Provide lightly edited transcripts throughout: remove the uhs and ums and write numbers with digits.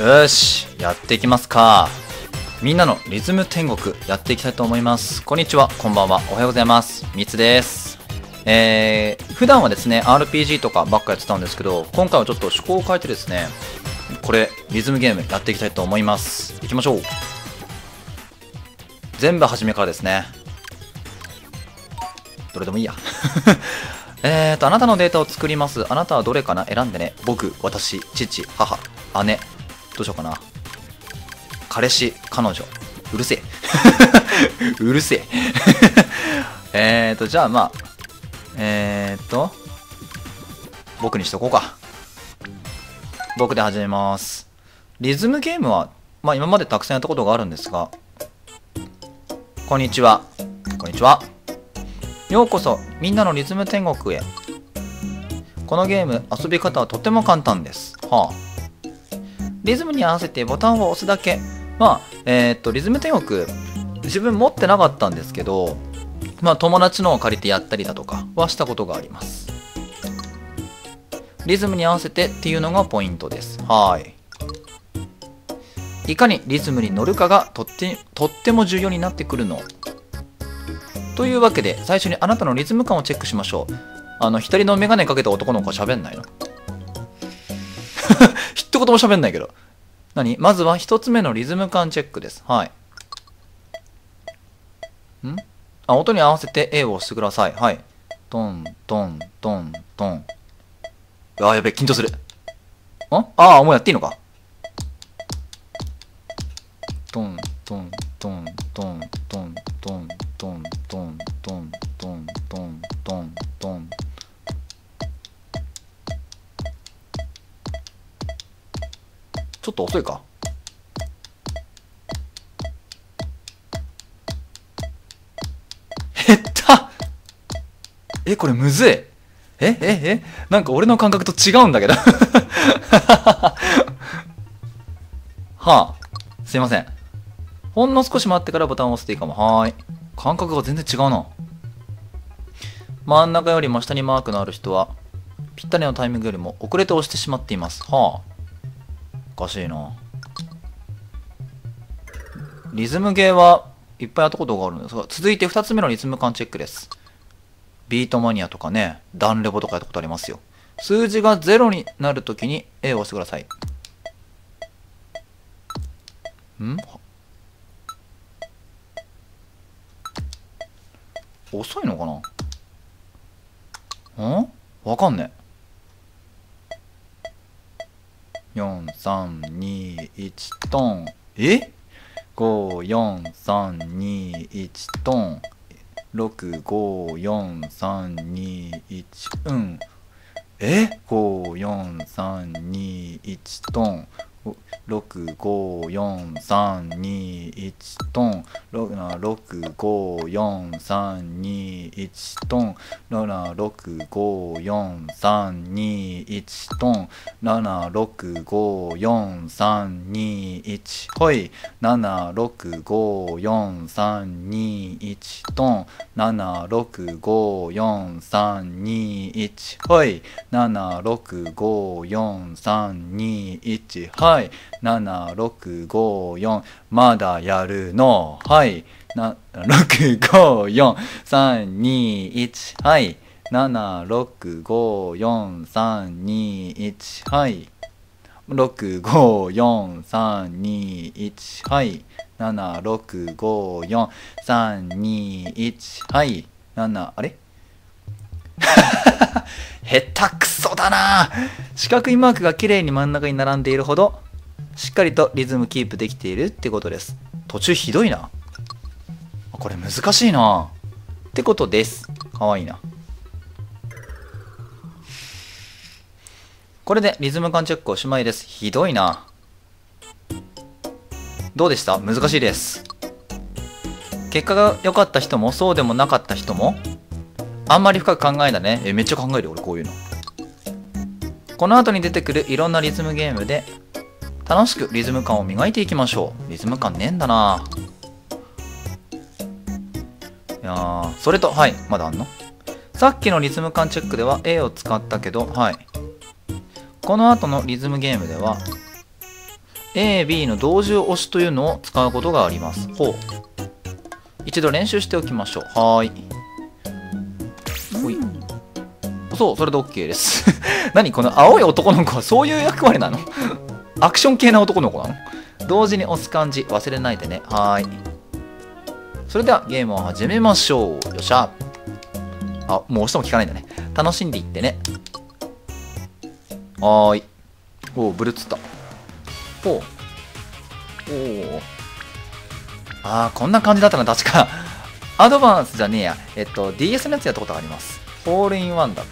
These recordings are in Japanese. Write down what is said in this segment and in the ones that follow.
よし、やっていきますか。みんなのリズム天国やっていきたいと思います。こんにちは、こんばんは、おはようございます。みつです。普段はですね RPG とかばっかやってたんですけど、今回はちょっと趣向を変えてですね、これリズムゲームやっていきたいと思います。いきましょう。全部初めからですね。どれでもいいやあなたのデータを作ります。あなたはどれかな、選んでね。僕、私、父、母、姉、どうしようかな。彼氏、彼女、うるせえうるせえじゃあまあ僕にしとこうか。僕で始めます。リズムゲームはまあ今までたくさんやったことがあるんですが、こんにちは、こんにちは。ようこそみんなのリズム天国へ。このゲーム遊び方はとても簡単です。リズムに合わせてボタンを押すだけ。まあリズム天国自分持ってなかったんですけど、まあ友達のを借りてやったりだとかはしたことがあります。リズムに合わせてっていうのがポイントです。いかにリズムに乗るかがとっても重要になってくるの。というわけで最初にあなたのリズム感をチェックしましょう。左の眼鏡かけた男の子は喋んないの一言も喋んないけど。まずは一つ目のリズム感チェックです。音に合わせて A を押してください。トントントントン。やべえ、緊張する。もうやっていいのか。トントントントントントントントントントントントントン。ちょっと遅いか。減った。これむずい。なんか俺の感覚と違うんだけどすいません。ほんの少し待ってからボタンを押していいかも。感覚が全然違うな。真ん中よりも下にマークのある人はぴったりのタイミングよりも遅れて押してしまっています。おかしいな。リズムゲーはいっぱいやったことがあるんですが、続いて2つ目のリズム感チェックです。ビートマニアとかね、ダンレボとかやったことありますよ。数字が0になるときに A を押してください。遅いのかな。わかんねえ。4、3、2、1トン。5、4、3、2、1トン。6、5、4、3、2、1、5、4、3、2、1トン。6、5、4、3、2、1トン。6、5、4、3、2、1トン。7、6、5、4、3、2、1トン。7、6、5、4、3、2、1。ほい。7、6、5、4、3、2、1トン。7、6、5、4、3、2、1。ほい。7、6、5、4、3、2、1。はい。7、6、5、4。まだやるの。6、5、4、3、2、1。はい。7、6、5、4、3、2、1。はい。6、5、4、3、2、1。はい。7、6、5、4、3、2、1。はい。7、あれ下手くそだな。四角いマークが綺麗に真ん中に並んでいるほどしっかりとリズムキープできているってことです。途中ひどいな。これ難しいなってことです。かわいいな。これでリズム感チェックおしまいです。ひどいな。どうでした？難しいです。結果が良かった人もそうでもなかった人もあんまり深く考えないね。めっちゃ考えるよ俺こういうの。この後に出てくるいろんなリズムゲームで楽しくリズム感を磨いていきましょう。リズム感ねえんだな。いやー、それとまだあんの？さっきのリズム感チェックでは A を使ったけど、この後のリズムゲームでは A、B の同時押しというのを使うことがあります。ほう。一度練習しておきましょう。はーい。ほい。そう、それで OK です。何この青い男の子はそういう役割なの？アクション系な男の子なの？同時に押す感じ忘れないでね。はーい。それではゲームを始めましょう。よっしゃ。あ、もう押しても効かないんだね。楽しんでいってね。はーい。おお、ブルーつった。ほう。おお。あー、こんな感じだったな、確か。アドバンスじゃねえや。DS のやつやったことがあります。ホールインワンだって。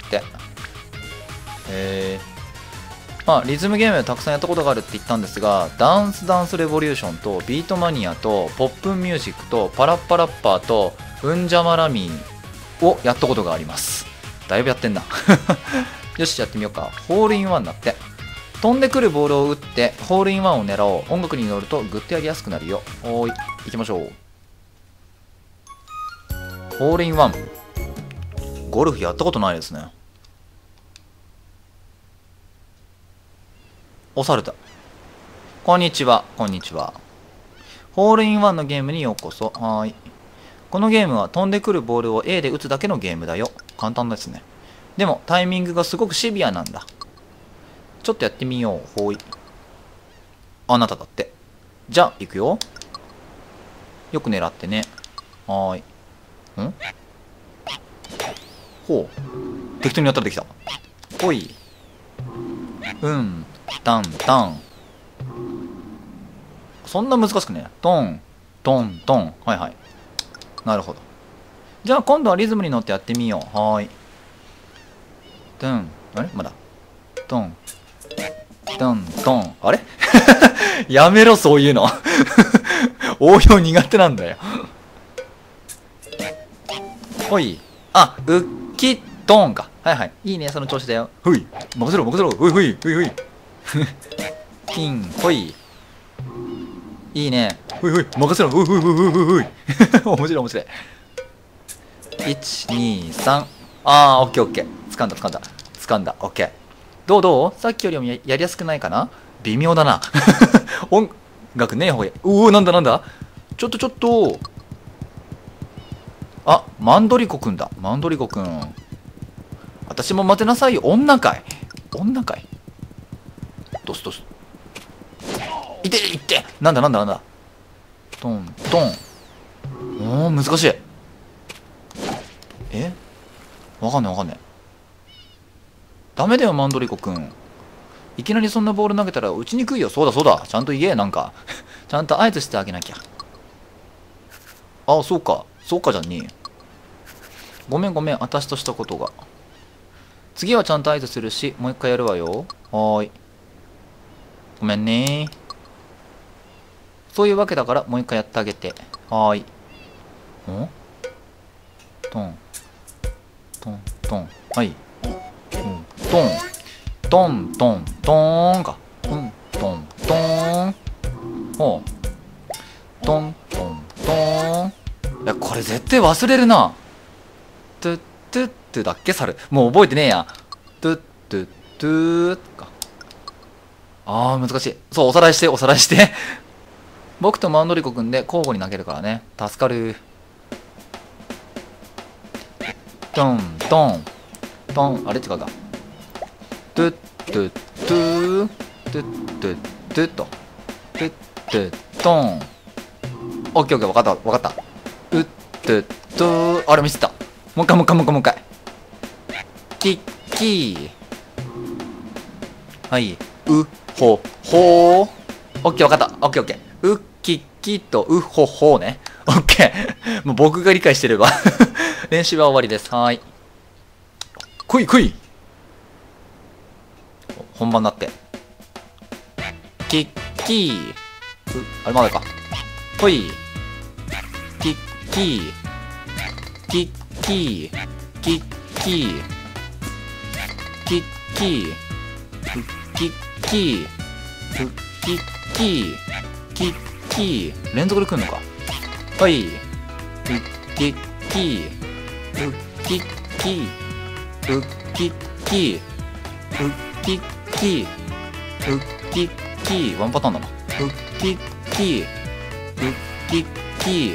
まあ、リズムゲームでたくさんやったことがあるって言ったんですが、ダンスダンスレボリューションとビートマニアとポップンミュージックとパラッパラッパーとうんじゃまラミーをやったことがあります。だいぶやってんな。よし、やってみようか。ホールインワンだって。飛んでくるボールを打ってホールインワンを狙おう。音楽に乗るとグッとやりやすくなるよ。おーい、行きましょう。ホールインワン。ゴルフやったことないですね。押された。こんにちは、こんにちは。ホールインワンのゲームにようこそ。はーい。このゲームは飛んでくるボールを A で打つだけのゲームだよ。簡単ですね。でもタイミングがすごくシビアなんだ。ちょっとやってみよう。ほーい。あなただって。じゃあ、行くよ。よく狙ってね。はーい。ん？ほう。適当にやったらできた。ほい。タンタン。そんな難しくね。トン、トン、トン。はいはい。なるほど。じゃあ今度はリズムに乗ってやってみよう。はーい。トン。あれまだ。トン。トン、トン。あれやめろ、そういうの。応用苦手なんだよ。ほい。あ、ウッキットンか。はいはい。いいね、その調子だよ。ほい。任せろ、任せろ。ほいほい、ほいほい。キン、ほい。いいね。ほいほい、任せろ。ほいほいほいほいほいほい。面白い面白い。1、2、3。あー、オッケーオッケー。掴んだ掴んだ。掴んだ。オッケー。どうさっきよりもやりやすくないかな？微妙だな。音楽ねえ方がいい。おお、なんだなんだ？ちょっと。あ、マンドリコくんだ。マンドリコくん。私も待てなさいよ。女かい。女かい。どすどす。いってなんだトントン。おー、難しい。わかんない。ダメだよ、マンドリコくん。いきなりそんなボール投げたら打ちにくいよ。そうだ。ちゃんと言え、なんか。ちゃんと合図してあげなきゃ。あ、そうかじゃねえ。ごめん、私としたことが。次はちゃんと合図するし、もう一回やるわよ。はーい。ごめんね。そういうわけだから、もう一回やってあげて。はーい。トン。はい。トンか。トン。ほう。トン。いや、これ絶対忘れるな。トゥットゥットゥだっけ、猿。もう覚えてねえや。トゥットゥットゥか。あー、難しい。そう、おさらいして。僕とマンドリコくんで交互に投げるからね。助かる。トン。あれ違うか。トゥットゥットゥー。トゥットゥットゥッと。トゥットゥットン。オッケー、わかった。うっとっと、あれミスった。もう一回。キッキー。はい。うほほー。オッケー、わかった。オッケー。うキッキーとうほほーね。オッケー。もう僕が理解してれば。練習は終わりです。はーい。来い。本番になって。キッキー。あれまだか。来い。キッキー。連続で来るのか。はい。キッキー。ワンパターンだな。 きっき、うっきっき、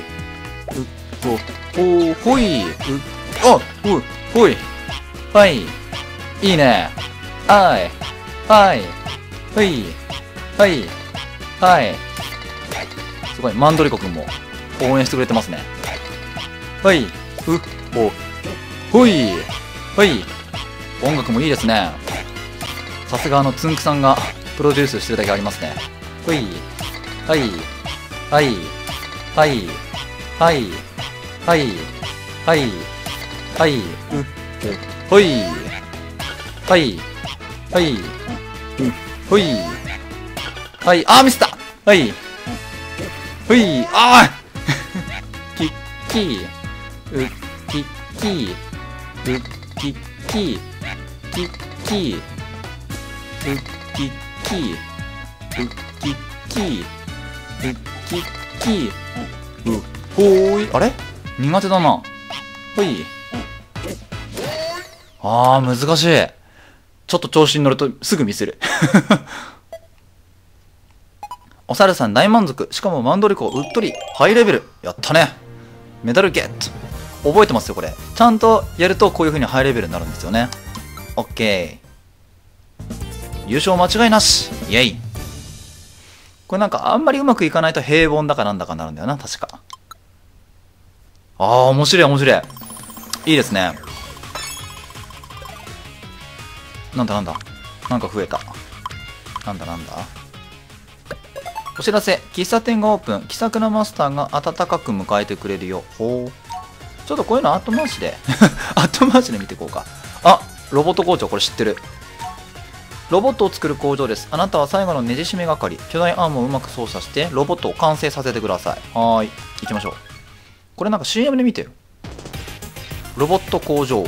ほい、ほい、はい、いいね。はい、はい、はい、はい、はい。すごい、マンドリコくんも応援してくれてますね。はい、ほい、はい。音楽もいいですね。さすがつんくさんがプロデュースしてるだけありますね。ほい、はい、はい、はい、はい、はい、はい、はい、ほい、はい、はい、ほい、はい、ミスった。はい、ほい、キッキー、キッキー、キッキー、キッキー、キッキー、キッキー、キッキー、ほーい。あれ苦手だな。ほい。難しい。ちょっと調子に乗るとすぐミスる。お猿さん大満足。しかもマンドリコうっとり。ハイレベル。やったね。メダルゲット。覚えてますよ、これ。ちゃんとやるとこういう風にハイレベルになるんですよね。オッケー。優勝間違いなし。イェイ。これなんかあんまりうまくいかないと平凡だかなんだかなるんだよな、確か。面白い面白い。いいですね。なんだなんだ。なんか増えた。なんだなんだ。お知らせ。喫茶店がオープン。気さくなマスターが温かく迎えてくれるよ。ほう。ちょっとこういうの後回しで。後回しで見ていこうか。ロボット工場、これ知ってる。ロボットを作る工場です。あなたは最後のねじ締め係。巨大アームをうまく操作して、ロボットを完成させてください。行きましょう。これなんか CM で見てよ。ロボット工場。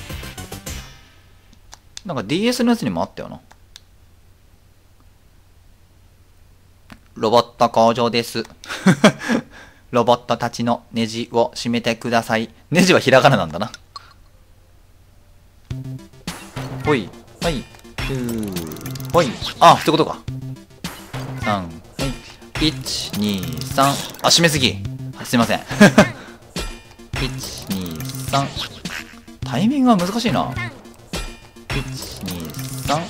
なんか DS のやつにもあったよな。ロボット工場です。ロボットたちのネジを締めてください。ネジはひらがななんだな。ほい、はい、ほい。そういうことか。3、はい。1、2、3。締めすぎ。すいません。1、2、3。タイミングが難しいな。1、2、3。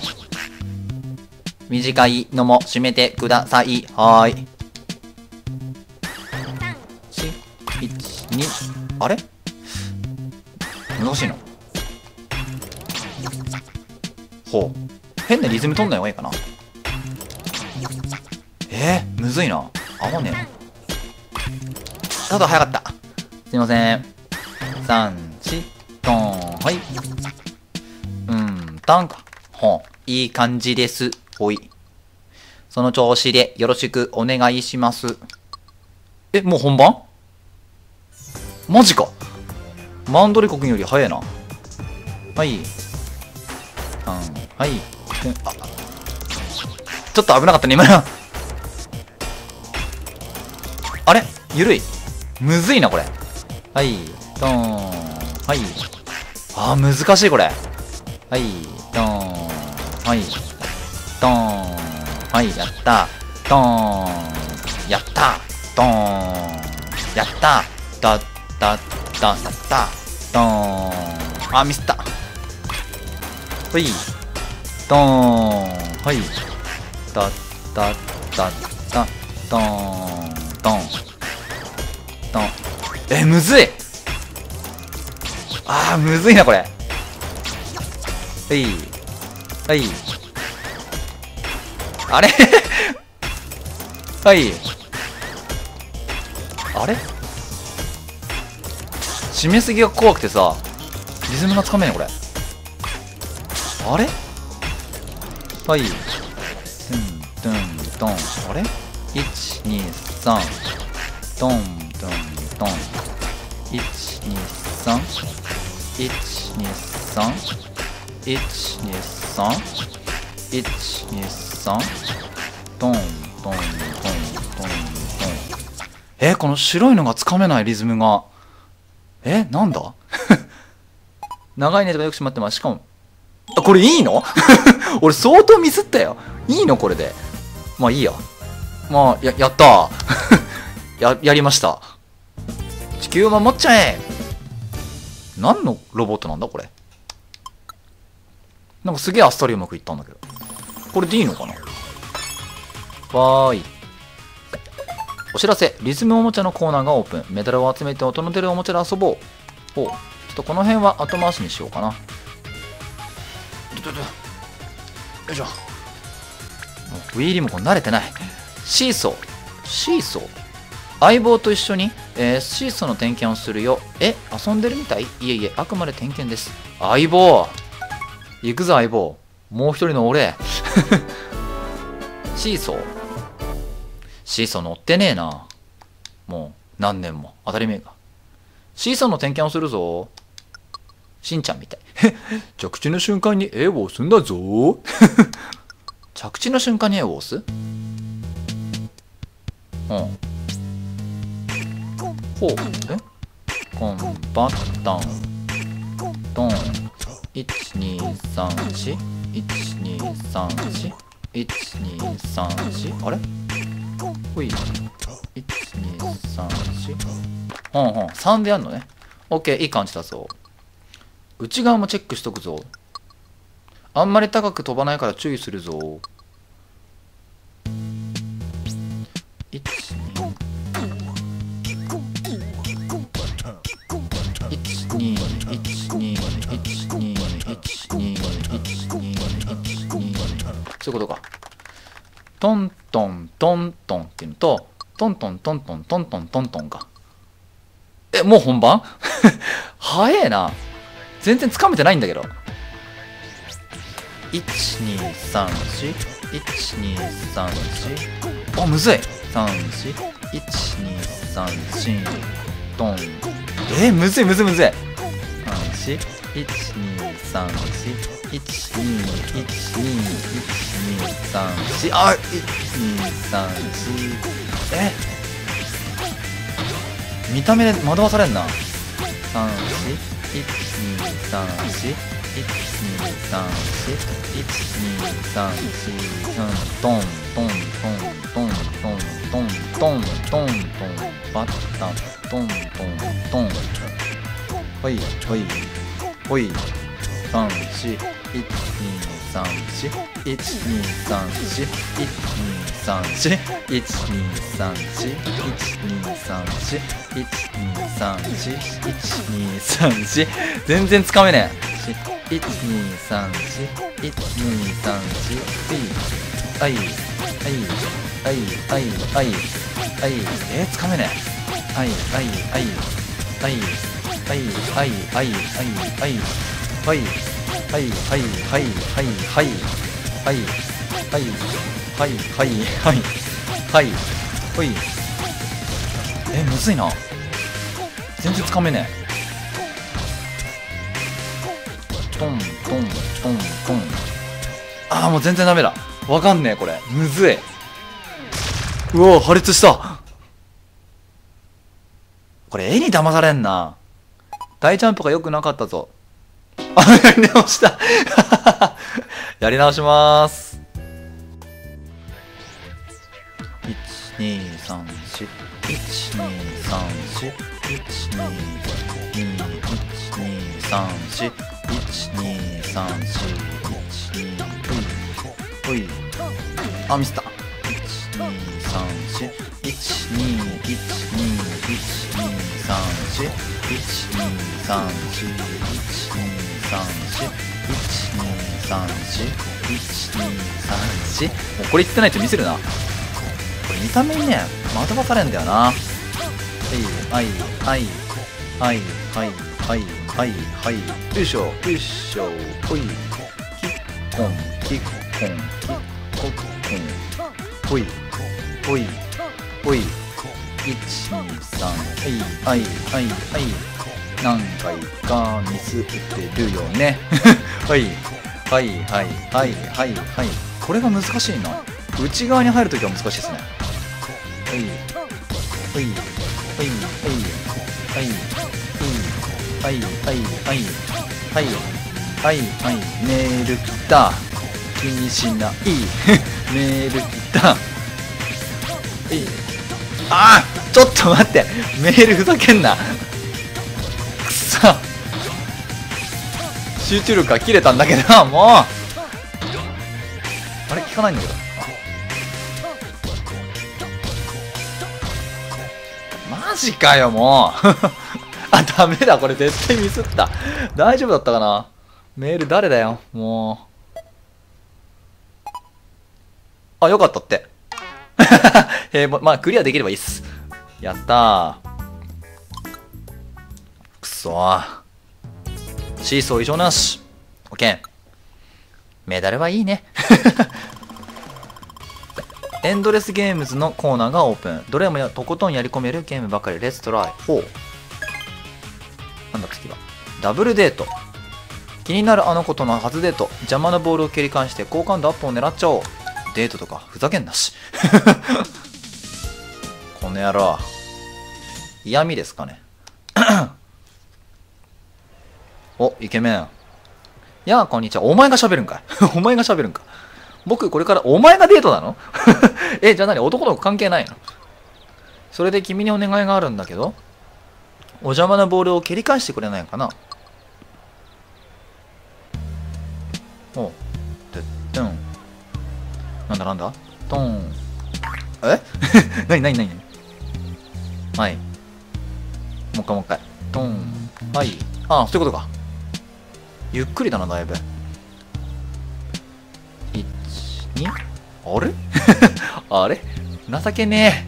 短いのも締めてください。はーい。1、2。あれ難しいな。ほう。変なリズム取んない方がいいかな。むずいな。合わねえ。ちょっと早かった。すいません。3、4、トーン。はい。タンか。いい感じです。ほい。その調子でよろしくお願いします。もう本番？マジか。マンドリコ君より早いな。はい。はい。ちょっと危なかったね、今の。あれゆるい。むずいな、これ。はい。ドーン。はい。難しい、これ。はい。ドーン。はい。ドーン。はい。やった。ドーン。やった。ドーン。やった。やった。ドーン。ミスった。ほい。ドーン。はい。ドーン。ドン。むずい。むずいな、これ。はい。はい。あれはい。あれ締めすぎが怖くてさ、リズムがつかめない、これ。あれはい。ドン、ドン。あれ ?1、2、3。ドン、ドン、ドン。1、2、3。1、2、3。1、2、3。1、2、3。ドン、ドン、ドン、ドン、ドン。この白いのがつかめないリズムが。なんだ長いネタがよくしまってます。しかも、これいいの俺相当ミスったよ。いいのこれで。まあいいや。 まあ、やったーやりました。地球を守っちゃえ。何のロボットなんだこれ。なんかすげえあっさりうまくいったんだけど。これでいいのかな。わーい。お知らせ。リズムおもちゃのコーナーがオープン。メダルを集めて音の出るおもちゃで遊ぼう。おう。ちょっとこの辺は後回しにしようかな。よいしょ。ウィーリモコン慣れてない。シーソー。相棒と一緒に、シーソーの点検をするよ。遊んでるみたい？いえいえ、あくまで点検です。相棒行くぞ相棒。もう一人の俺。シーソー乗ってねえな。もう何年も。当たり前か。シーソーの点検をするぞ。しんちゃんみたい。着地の瞬間に A を押すんだぞ。着地の瞬間に A を押す？ほう。コンバッタン。ドン。1234。1234。1234。あれ？ほい。1234。3でやんのね。OK、いい感じだぞ。内側もチェックしとくぞ。あんまり高く飛ばないから注意するぞ。そういうことか。トントントントンっていうのと、トントントントントントントントンか。もう本番？早えな。全然つかめてないんだけど。1234。1234。あ、むずい。34。1234。トン。むずい。34。1234。1234。あ、1234。見た目で惑わされんな。1234。トントントントントントントントントンバッタントントントン。ほいほいほい。34。1234。1234。1234。1234。1234。全然つかめねえ。1234。1234。はいつかめねえ。むずいな。全然つかめねえ。トントントントン。ああ、もう全然ダメだ。わかんねえこれ。むずい。うお、破裂した。これ絵に騙されんな。大ジャンプが良くなかったぞ。あ、やり直した。やり直しまーす。1234。1234。1234。ほい。あ、ミスった。1234。もうこれ言ってないと見せるな。これ見た目にね、惑わされんだよな。よいしょよいしょ。ほい。キッコンキッコンキッコンほいほいほい。123。何回かミスってるよね。これが難しいな。内側に入るときは難しいですね。メール来た。気にしない。メール来た。 あー、ちょっと待って、メールふざけんな。くそ、集中力が切れたんだけど、もうあれ効かないんだけど。マジかよ、もうあ、ダメだ、これ絶対ミスった。大丈夫だったかな。メール誰だよ、もう。あ、よかったってまあクリアできればいいっす。やったー。くそー。シーソー異常なし。オッケー。メダルはいいねエンドレスゲームズのコーナーがオープン。どれもとことんやり込めるゲームばかり。レッツトライ。ほう。なんだ次は。ダブルデート。気になるあの子との初デート。邪魔なボールを蹴り返して好感度アップを狙っちゃおう。デートとかふざけんなしこの野郎。嫌味ですかねお、イケメン。やあ、こんにちは。お前が喋るんかいお前が喋るんか。僕、これからお前がデートなのじゃあ何、男の子関係ないの？それで君にお願いがあるんだけど、お邪魔なボールを蹴り返してくれないかな。おう。てってん。なんだトン。えなにはい。もう一回。トン。はい。ああ、そういうことか。ゆっくりだな、だいぶ。1、2？ あれあれ情けね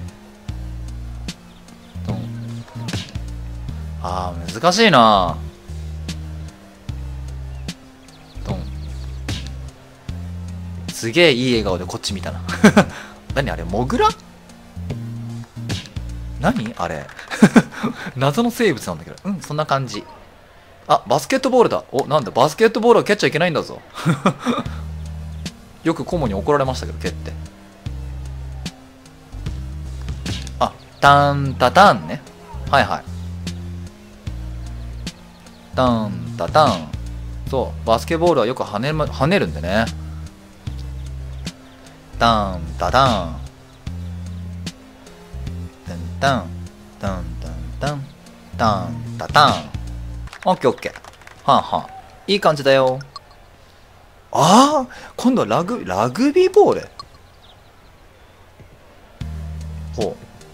え。トン。ああ、難しいな。トン。すげえいい笑顔でこっち見たな。何あれ、モグラ？何あれ謎の生物なんだけど。うん、そんな感じ。あ、バスケットボールだ。お、なんだ、バスケットボールは蹴っちゃいけないんだぞ。よく顧問に怒られましたけど、蹴って。あ、タンタタンね。はいはい。タンタタン。そう、バスケボールはよく跳ねるんでね。タンタタン。タンタンタンタンタンタタン。オッケーオッケー。はんはん。いい感じだよ。ああ、今度はラグビーボール。ほう。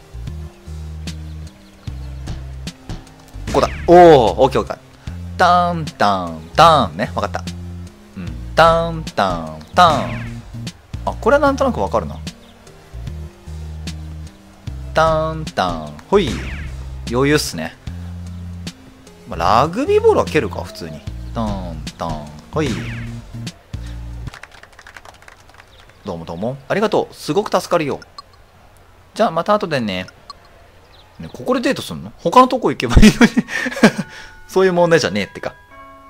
ここだ。おお、オッケーオッケー。タンタンタンね。わかった。うん。タンタンタン。あ、これはなんとなくわかるな。タンタン。ほい。余裕っすね。まあ、ラグビーボールは蹴るか、普通に。タンタン。ほい。どうもどうも。ありがとう。すごく助かるよ。じゃあ、また後でね。ね、ここでデートすんの？他のとこ行けばいいのにそういう問題じゃねえってか。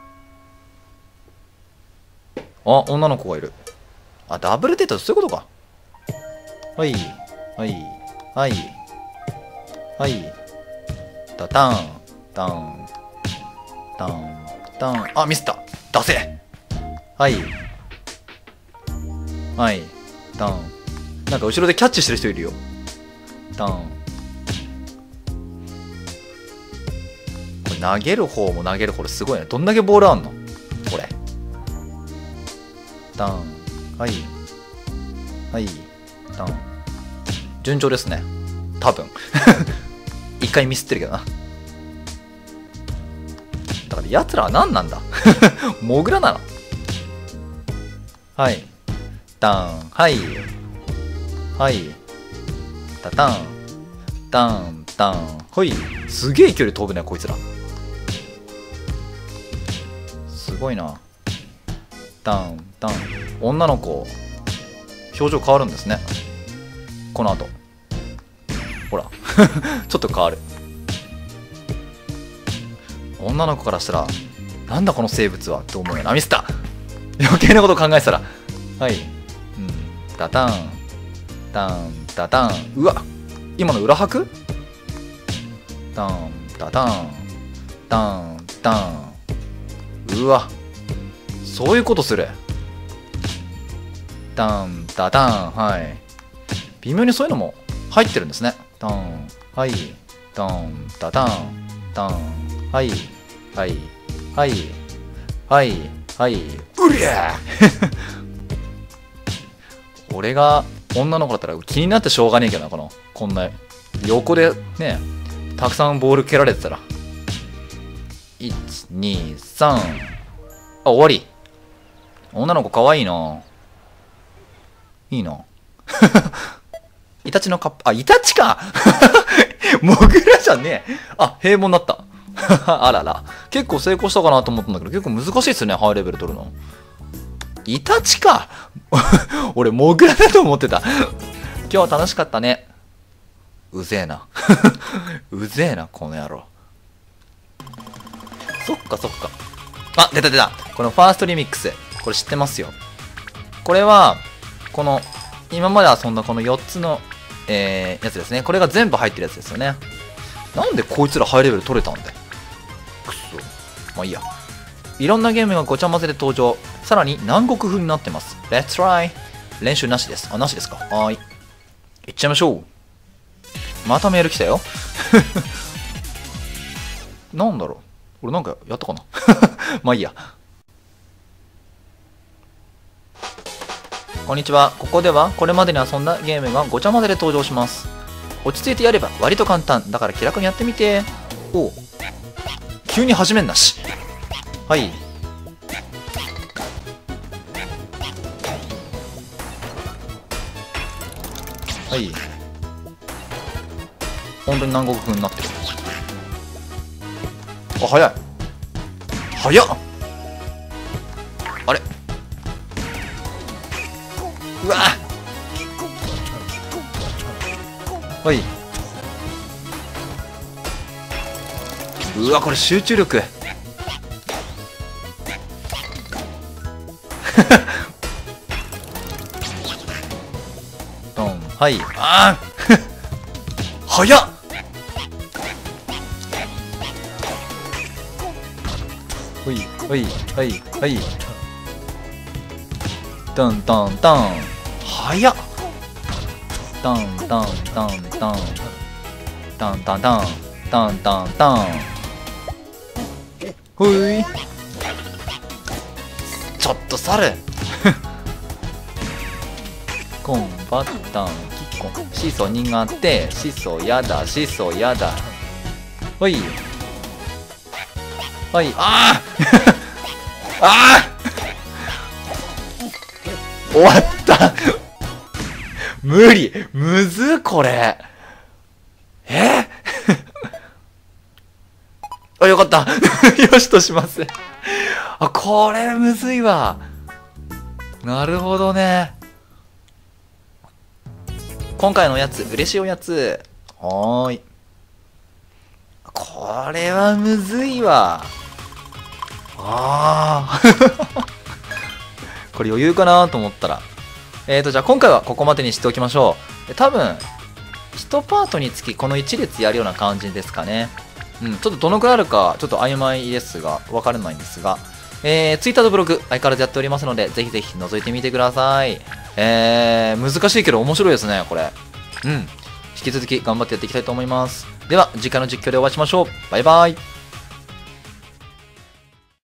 あ、女の子がいる。あ、ダブルデートそういうことか。はい。はい。はい。はい。タタン。タン。タン。タン。あ、ミスった。出せ。はい。はい。タン。なんか後ろでキャッチしてる人いるよ。タン。これ投げる方も投げる方すごいね。どんだけボールあんのこれ。タン。はい。はい。タン。順調ですね。多分。一回ミスってるけどな。だから奴らは何なんだモグラなの？はい。タン。はい。はい。タタン。タン。タン。ほい。すげえ距離飛ぶね、こいつら。すごいな。タン。タン。女の子、表情変わるんですね。この後。ほら。ちょっと変わる。女の子からしたら、なんだこの生物はって思うよな。ミスった。余計なこと考えてたら。はい。うん。タタン。タン。タタン。うわ、今の裏拍？タン。タタン。タン。タン。うわ、そういうことする。タン。タタン。はい。微妙にそういうのも入ってるんですね。ドン、はい、ドン、ダダン、ドン、はい、はい、はい、はい、はい、うりゃ俺が女の子だったら気になってしょうがねえけどな、こんな、横でね、たくさんボール蹴られてたら。1、2、3。あ、終わり。女の子かわいいな。いいな。イタチのカップ、あ、イタチかモグラじゃねえ。あ、平凡だった。あらら。結構成功したかなと思ったんだけど、結構難しいっすね、ハイレベル取るの。イタチか俺、モグラだと思ってた。今日は楽しかったね。うぜえな。うぜえな、この野郎。そっかそっか。あ、出た出た。このファーストリミックス。これ知ってますよ。これは、この、今まで遊んだこの4つの、やつですね。これが全部入ってるやつですよね。なんでこいつらハイレベル取れたんだよ。くそ。まあいいや。いろんなゲームがごちゃ混ぜで登場。さらに南国風になってます。Let's try! 練習なしです。あ、なしですか。はーい。いっちゃいましょう。またメール来たよ。なんだろう。俺なんかやったかな。まあいいや。こんにちは。ここではこれまでに遊んだゲームがごちゃ混ぜで登場します。落ち着いてやれば割と簡単。だから気楽にやってみて。おう。急に始めんなし。はい。はい。本当に南国風になってる。あ、早い。早っ。あれ。うわはい。うわ、これ集中力。ドン。はい。ああ早っ。ほいほいはいはいドンドンドン早っドンドンドンドンドンドンドンドンドンドンほいちょっと猿コンバッタンキッコンシソ苦手シソやだシソやだほいはい、ああああ終わった無理むずこれあ、よかったよしとしますあ、これむずいわなるほどね今回のおやつ、嬉しいおやつはーいこれはむずいわああこれ余裕かなと思ったらじゃあ今回はここまでにしておきましょう多分1パートにつきこの1列やるような感じですかねちょっとどのくらいあるかちょっと曖昧ですが分からないんですがTwitter とブログ相変わらずやっておりますのでぜひぜひ覗いてみてください難しいけど面白いですねこれ引き続き頑張ってやっていきたいと思いますでは次回の実況でお会いしましょうバイバイ